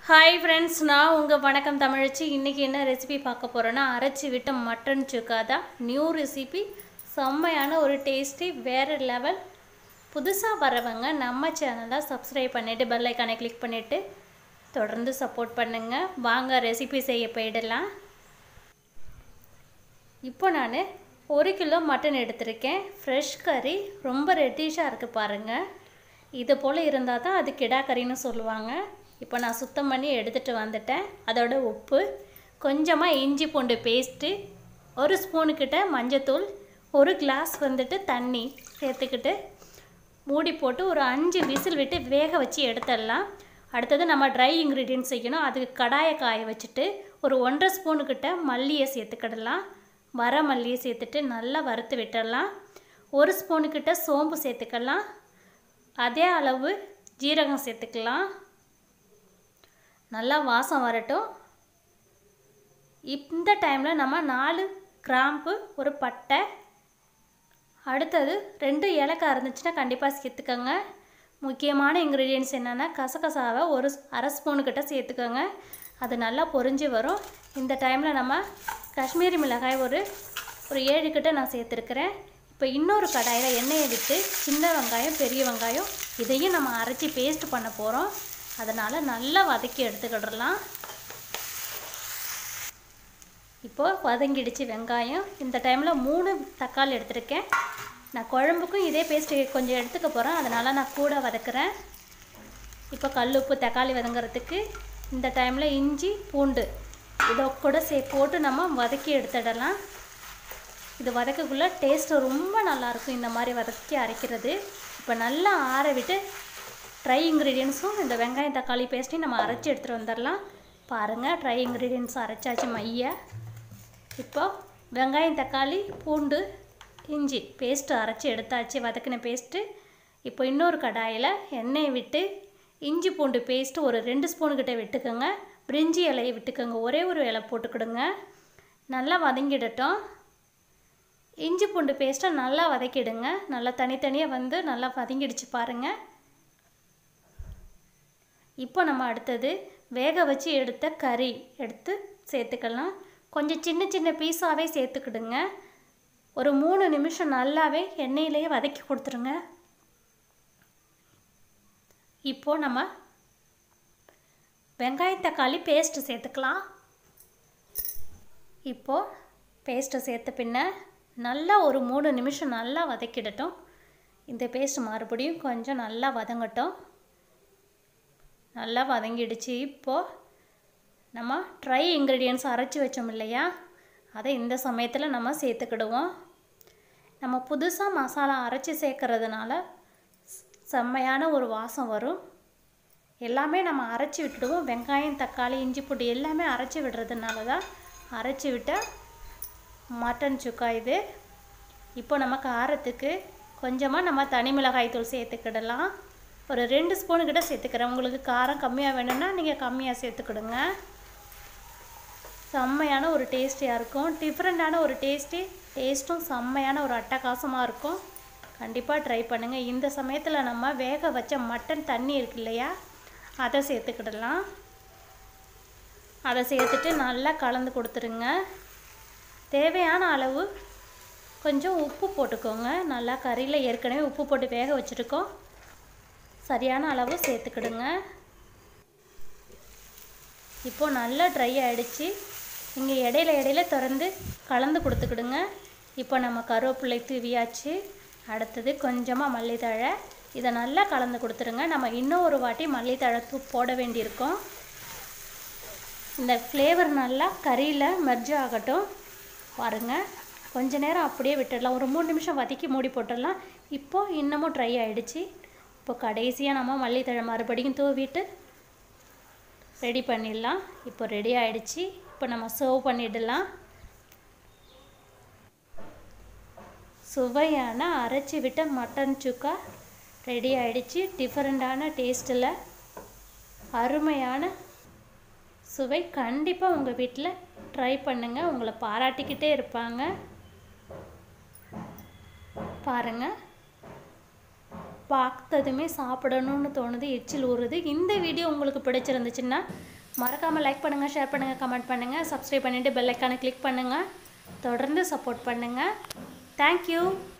Hi friends, நான் உங்கள் வணக்கம் தமிழச்சி. இன்றைக்கி என்ன ரெசிபி பார்க்க போகிறேன்னா, அரைச்சி விட்ட மட்டன் சுக்கா தான். நியூ ரெசிபி, செம்மையான ஒரு டேஸ்டி, வேறு லெவல். புதுசாக வரவங்க நம்ம சேனலை சப்ஸ்கிரைப் பண்ணிவிட்டு பெல் ஐக்கானை கிளிக் பண்ணிவிட்டு தொடர்ந்து சப்போர்ட் பண்ணுங்கள். வாங்க ரெசிபி செய்ய போயிடலாம். இப்போ நான் 1 கிலோ மட்டன் எடுத்திருக்கேன். ஃப்ரெஷ் கறி, ரொம்ப ரெட்டிஷாக இருக்குது பாருங்கள். இது போல் இருந்தால் தான் அது கிடா கறின்னு சொல்லுவாங்க. இப்போ நான் சுத்தம் பண்ணி எடுத்துகிட்டு வந்துட்டேன். அதோட உப்பு, கொஞ்சமாக இஞ்சி பூண்டு பேஸ்ட்டு, 1 ஸ்பூனுக்கிட்ட மஞ்சத்தூள், 1 கிளாஸ் தண்ணி சேர்த்துக்கிட்டு மூடி போட்டு ஒரு 5 விசில் விட்டு வேக வச்சு எடுத்துடலாம். அடுத்தது நம்ம ட்ரை இன்க்ரீடியன்ட்ஸ் செய்யணும். அதுக்கு கடாயை காய வச்சுட்டு ஒரு 1.5 ஸ்பூனுக்கிட்ட மல்லியை சேர்த்துக்கிடலாம். வர மல்லியை சேர்த்துட்டு நல்லா வறுத்து விட்டுடலாம். 1 ஸ்பூனுக்கிட்ட சோம்பு சேர்த்துக்கலாம். அதே அளவு ஜீரகம் சேர்த்துக்கலாம். நல்லா வாசம் வரட்டும். இந்த டைமில் நம்ம 4 கிராம்பு, ஒரு பட்டை, அடுத்தது 2 ஏலக்காய் இருந்துச்சுன்னா கண்டிப்பாக சேர்த்துக்கோங்க. முக்கியமான இன்க்ரீடியன்ட்ஸ் என்னென்னா, கசகசாவை ஒரு 1/2 ஸ்பூனுக்கிட்ட சேர்த்துக்கோங்க. அது நல்லா பொரிஞ்சு வரும். இந்த டைமில் நம்ம காஷ்மீரி மிளகாய் ஒரு 7 கிட்ட நான் சேர்த்துருக்கிறேன். இப்போ இன்னொரு கடாயில் எண்ணெயை விட்டு சின்ன வெங்காயம், பெரிய வெங்காயம் இதையும் நம்ம அரைச்சி பேஸ்ட் பண்ண போகிறோம். அதனால் நல்லா வதக்கி எடுத்துக்கிடலாம். இப்போது வதங்கிடுச்சு வெங்காயம். இந்த டைமில் 3 தக்காளி எடுத்துருக்கேன். நான் குழம்புக்கும் இதே பேஸ்ட்டு கொஞ்சம் எடுத்துக்க போகிறேன். அதனால் நான் கூட வதக்குறேன். இப்போ கல் உப்பு தக்காளி வதங்கிறதுக்கு இந்த டைமில் இஞ்சி பூண்டு இதை கூட போட்டு நம்ம வதக்கி எடுத்துடலாம். இது வதக்கக்குள்ளே டேஸ்ட்டு ரொம்ப நல்லாயிருக்கும் இந்த மாதிரி வதக்கி அரைக்கிறது. இப்போ நல்லா ஆற விட்டு ட்ரை இன்க்ரீடியன்ஸும் இந்த வெங்காயம் தக்காளி பேஸ்ட்டையும் நம்ம அரைச்சி எடுத்துகிட்டு வந்துடலாம். பாருங்கள், ட்ரை இன்க்ரீடியன்ஸ் அரைச்சாச்சு மைய. இப்போ வெங்காயம் தக்காளி பூண்டு இஞ்சி பேஸ்ட்டு அரைச்சி எடுத்தாச்சு, வதக்கின பேஸ்ட்டு. இப்போ இன்னொரு கடாயில் எண்ணெயை விட்டு இஞ்சி பூண்டு பேஸ்ட்டு ஒரு 2 ஸ்பூனுக்கிட்ட விட்டுக்கோங்க. பிரிஞ்சி இலையை விட்டுக்கோங்க, ஒரே ஒரு இலை போட்டுக்கிடுங்க. நல்லா வதங்கிடட்டும். இஞ்சி பூண்டு பேஸ்ட்டை நல்லா வதக்கிடுங்க. நல்லா தனித்தனியாக நல்லா வதங்கிடுச்சு பாருங்கள். இப்போ நம்ம அடுத்தது வேக வச்சு எடுத்த கறி எடுத்து சேர்த்துக்கலாம். கொஞ்சம் சின்ன சின்ன பீஸாகவே சேர்த்துக்கிடுங்க. ஒரு 3 நிமிஷம் நல்லாவே எண்ணெயிலேயே வதக்கி கொடுத்துருங்க. இப்போது நம்ம வெங்காயம் தக்காளி பேஸ்ட்டு சேர்த்துக்கலாம். இப்போது பேஸ்ட்டை சேர்த்த பின்ன நல்லா ஒரு 3 நிமிஷம் நல்லா வதக்கிடட்டும். இந்த பேஸ்ட் மறுபடியும் கொஞ்சம் நல்லா வதங்கட்டும். நல்லா வதங்கிடுச்சு. இப்போது நம்ம ட்ரை இன்க்ரீடியன்ட்ஸ் அரைச்சி வச்சோம் இல்லையா, அதை இந்த சமயத்தில் நம்ம சேர்த்துக்கிடுவோம். நம்ம புதுசாக மசாலா அரைச்சி சேர்க்கறதுனால செம்மையான ஒரு வாசம் வரும். எல்லாமே நம்ம அரைச்சி விட்டுடுவோம். வெங்காயம் தக்காளி இஞ்சி பூண்டு எல்லாமே அரைச்சி விடுறதுனால தான் அரைச்சி விட்ட மட்டன் சுக்கா இது. இப்போ நம்ம காரத்துக்கு கொஞ்சமாக நம்ம தனி மிளகாய் தூள் சேர்த்துக்கிடலாம். ஒரு 2 ஸ்பூனுக்கிட்ட சேர்த்துக்கிறேன். உங்களுக்கு காரம் கம்மியாக வேணும்னா நீங்கள் கம்மியாக சேர்த்துக்கிடுங்க. செம்மையான ஒரு டேஸ்டியாக இருக்கும். டிஃப்ரெண்ட்டான ஒரு டேஸ்ட்டும் செம்மையான ஒரு அட்டகாசமாக இருக்கும். கண்டிப்பாக ட்ரை பண்ணுங்கள். இந்த சமயத்தில் நம்ம வேக வச்ச மட்டன் தண்ணி இருக்கு இல்லையா, அதை சேர்த்துக்கிடலாம். அதை சேர்த்துட்டு நல்லா கலந்து கொடுத்துருங்க. தேவையான அளவு கொஞ்சம் உப்பு போட்டுக்கோங்க. நல்லா கறியில் ஏற்கனவே உப்பு போட்டு வேக வச்சுருக்கோம். சரியான அளவு சேர்த்துக்கிடுங்க. இப்போது நல்லா ட்ரை ஆகிடுச்சு. இங்கே இடையில திறந்து கலந்து கொடுத்துக்கிடுங்க. இப்போ நம்ம கருவேப்பிலை தூவியாச்சு. அடுத்தது கொஞ்சமாக மல்லித்தழை, இதை நல்லா கலந்து கொடுத்துருங்க. நம்ம இன்னும் ஒரு வாட்டி மல்லித்தழை போட வேண்டியிருக்கோம். இந்த ஃப்ளேவர் நல்லா கறியில் மெர்ஜ் ஆகட்டும். பாருங்கள், கொஞ்ச நேரம் அப்படியே விட்டுடலாம். ஒரு 3 நிமிஷம் வதக்கி மூடி போட்டுடலாம். இப்போது இன்னமும் ட்ரை ஆகிடுச்சு. இப்போ கடைசியாக நம்ம மல்லித்தழை மறுபடியும் தூவிட்டு ரெடி பண்ணிடலாம். இப்போ ரெடி ஆகிடுச்சு. இப்போ நம்ம சர்வ் பண்ணிடலாம். சுவையான அரைச்சி விட்ட மட்டன் சுக்கா ரெடி ஆகிடுச்சு. டிஃப்ரெண்ட்டான டேஸ்ட்டில் அருமையான சுவை. கண்டிப்பாக உங்கள் வீட்டில் ட்ரை பண்ணுங்கள். உங்களை பாராட்டிக்கிட்டே இருப்பாங்க. பாருங்கள், பார்த்ததுமே சாப்பிடணும்னு தோணுது, எச்சில் ஊறுது. இந்த வீடியோ உங்களுக்கு பிடிச்சிருந்துச்சுன்னா மறக்காமல் லைக் பண்ணுங்கள், ஷேர் பண்ணுங்கள், கமெண்ட் பண்ணுங்கள், சப்ஸ்கிரைப் பண்ணிவிட்டு பெல் ஐக்கானை கிளிக் பண்ணுங்கள். தொடர்ந்து சப்போர்ட் பண்ணுங்கள். தேங்க்யூ.